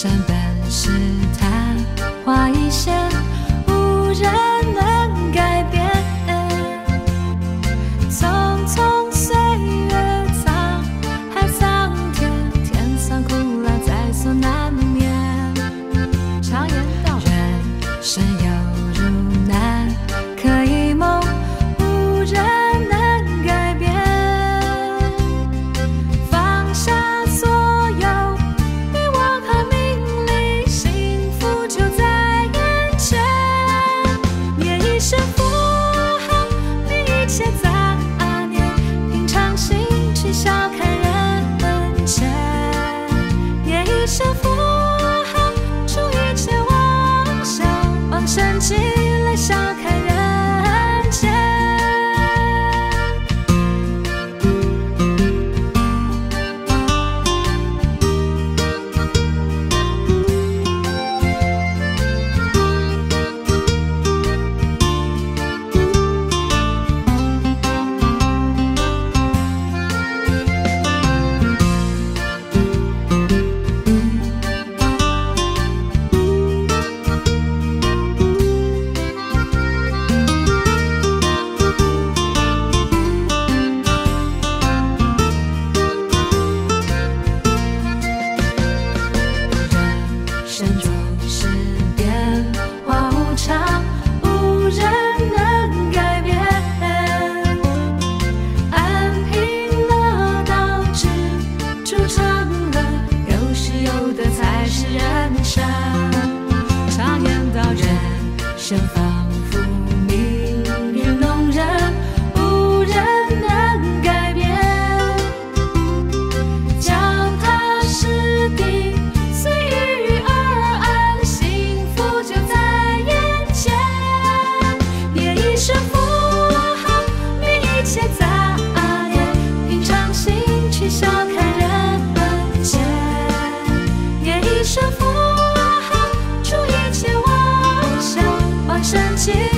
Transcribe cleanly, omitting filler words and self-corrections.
生本是昙花一现，无人能改变。匆匆岁月沧海桑田，天苍苦辣在所难免。常言道，人生有如难，可以梦，无人能改变。放下所有欲望和名利，幸福就在眼前。念一声佛号，泯一切杂念，平常心去笑看人间。念一声佛号，除一切妄想，往生极乐笑看人间。人生总是变化无常，无人能改变。安贫乐道知足常乐，有失有得才是人生。常言道，人生仿佛命运弄人，无人能改变。脚踏实地，随遇而安，幸福就在眼前。念一声佛号，泯一切杂念，平常心去笑看人间。念一声佛号，除一切妄想，往生极